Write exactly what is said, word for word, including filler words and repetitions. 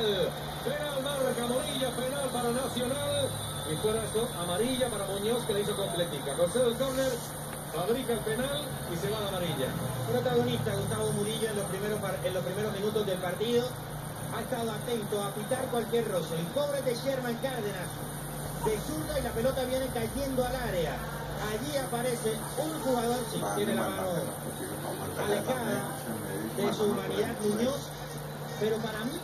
penal. Penal marca Morilla, penal para Nacional. Y fuera esto, amarilla para Muñoz, que le hizo completica. Concedo el córner, fabrica el penal y se va a la amarilla. Protagonista Gustavo Murillo en los primeros, en los primeros minutos del partido. Ha estado atento a pitar cualquier roce. El cobre de Sherman Cárdenas de zurda y la pelota viene cayendo al área. Allí aparece un jugador, si sí, tiene la mano alejada de su humanidad, Muñoz, pero para mí